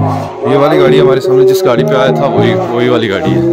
ये वाली गाड़ी हमारे सामने जिस गाड़ी पे आया था वही वाली गाड़ी है।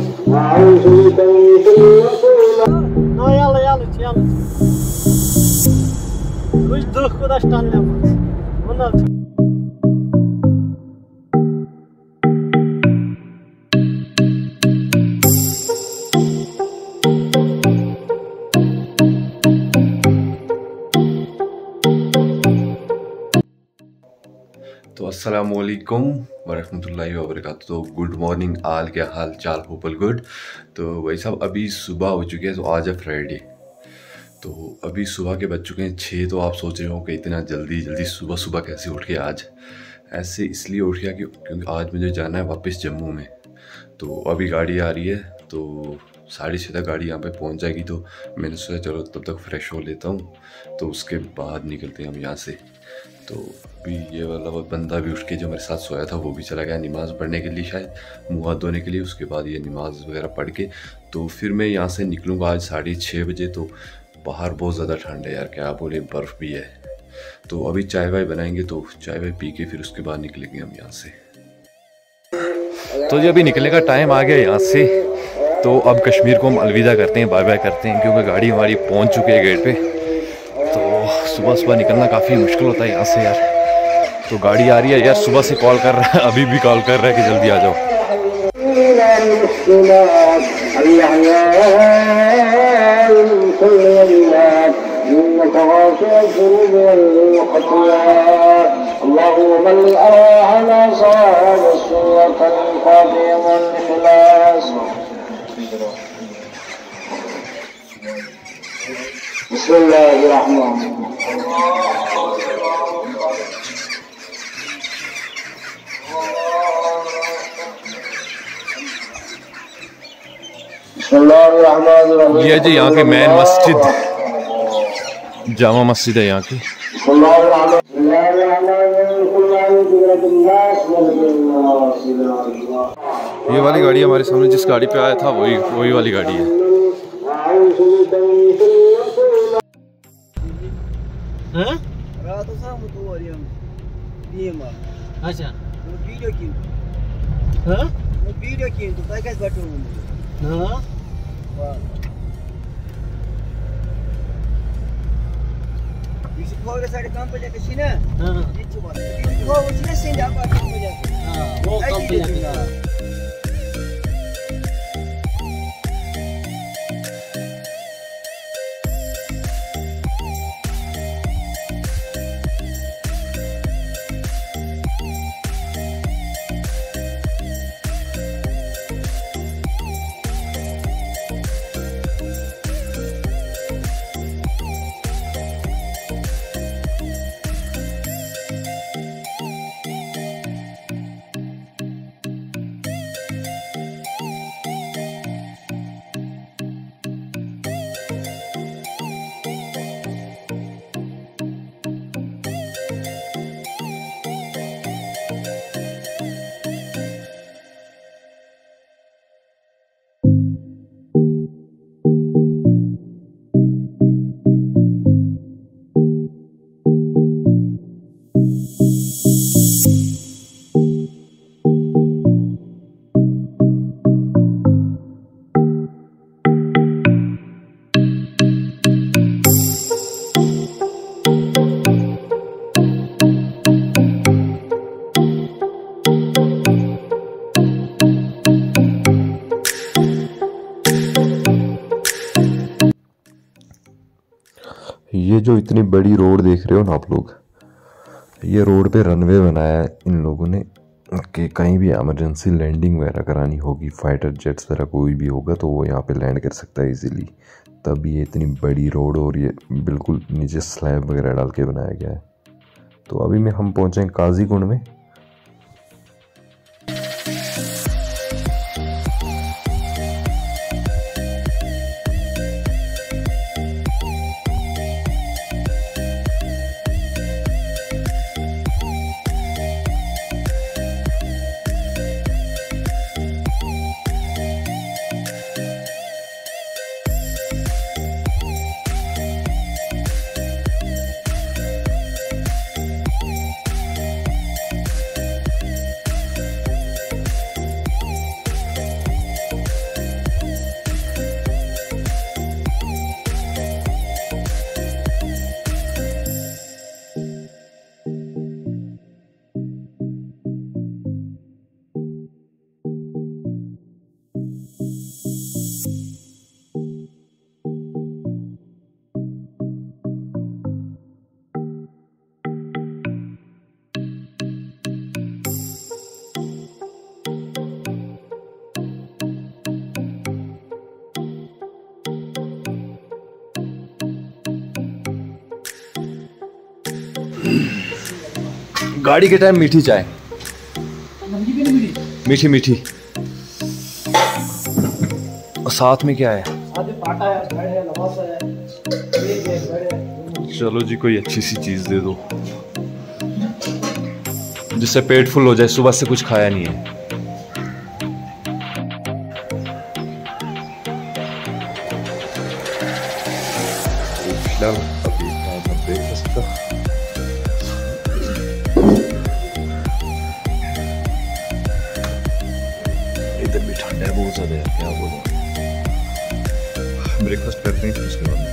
तो अस्सलामुअलैकुम वरहमतुल्लाहि वबरकातुहू। तो गुड मॉर्निंग आल, क्या हाल चाल, होपल गुड। तो भाई साहब अभी सुबह हो चुकी है, तो आज है फ्राइडे। तो अभी सुबह के बज चुके हैं 6। तो आप सोच रहे हो कि इतना जल्दी सुबह सुबह कैसे उठ गया आज। ऐसे इसलिए उठ गया क्योंकि आज मुझे जाना है वापस जम्मू में। तो अभी गाड़ी आ रही है, तो 6:30 तक गाड़ी यहाँ पे पहुँच जाएगी। तो मैंने सोचा चलो तब तक फ्रेश हो लेता हूँ, तो उसके बाद निकलते हैं हम यहाँ से। तो अभी ये वाला बंदा भी उठ के जो मेरे साथ सोया था वो भी चला गया नमाज़ पढ़ने के लिए, शायद मुँह हाथ धोने के लिए। उसके बाद ये नमाज़ वगैरह पढ़ के तो फिर मैं यहाँ से निकलूँगा आज 6:30 बजे। तो बाहर बहुत ज़्यादा ठंड है यार, क्या बोले, बर्फ़ भी है। तो अभी चाय वाय बनाएंगे, तो चाय वाय पी के फिर उसके बाद निकलेंगे हम यहाँ से। तो जी अभी निकलने का टाइम आ गया यहाँ से। तो अब कश्मीर को हम अलविदा करते हैं, बाय बाय करते हैं, क्योंकि गाड़ी हमारी पहुँच चुकी है गेट पे। तो सुबह सुबह निकलना काफ़ी मुश्किल होता है यहाँ से यार। तो गाड़ी आ रही है यार, सुबह से कॉल कर रहा है, अभी भी कॉल कर रहा है कि जल्दी आ जाओ। ये जी यहाँ की मेन मस्जिद, जामा मस्जिद है यहाँ की। ये वाली गाड़ी हमारे सामने जिस गाड़ी पे आया था वही वाली गाड़ी है। अच्छा साढ़े काम पे जाके सीना वो उसने से जा पास में जाके वो काम पे जाके। ये जो इतनी बड़ी रोड देख रहे हो ना आप लोग, ये रोड पे रनवे बनाया है इन लोगों ने कि कहीं भी इमरजेंसी लैंडिंग वगैरह करानी होगी, फाइटर जेट्स वगैरह कोई भी होगा तो वो यहाँ पे लैंड कर सकता है इजीली। तब ये इतनी बड़ी रोड और ये बिल्कुल नीचे स्लैब वगैरह डाल के बनाया गया है। तो अभी में हम पहुँचे काजीकुंड में। गाड़ी के टाइम मीठी चाय, मीठी मीठी। और साथ में क्या है? चलो जी कोई अच्छी सी चीज दे दो जिससे पेट फुल हो जाए, सुबह से कुछ खाया नहीं है। अभी मैं देख सकता, इधर भी ठंडा है बहुत ज्यादा, क्या बोलूं। ब्रेकफास्ट करते हैं उसके बाद।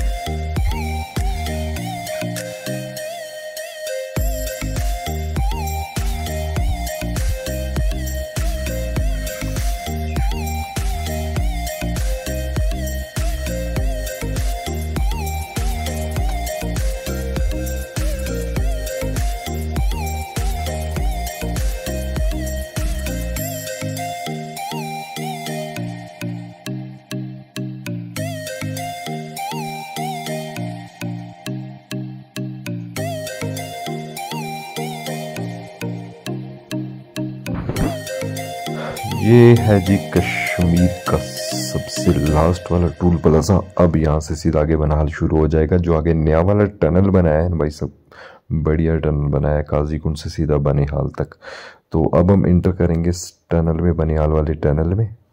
ये है जी कश्मीर का सबसे लास्ट वाला टूल प्लाजा। अब यहाँ से सीधा आगे बनाल शुरू हो जाएगा। जो आगे नया वाला टनल बनाया है भाई, सब बढ़िया टनल बनाया है काजी कुंड से सीधा बनिहाल तक। तो अब हम इंटर करेंगे इस टनल में, बनिहाल वाले टनल में।